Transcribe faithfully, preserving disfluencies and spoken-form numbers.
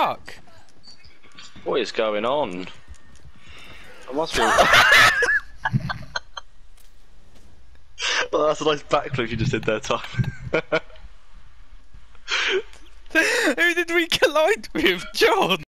fuck? What is going on? I must be. Well, that's a nice backflip you just did there, Tom. Who did we collide with, John?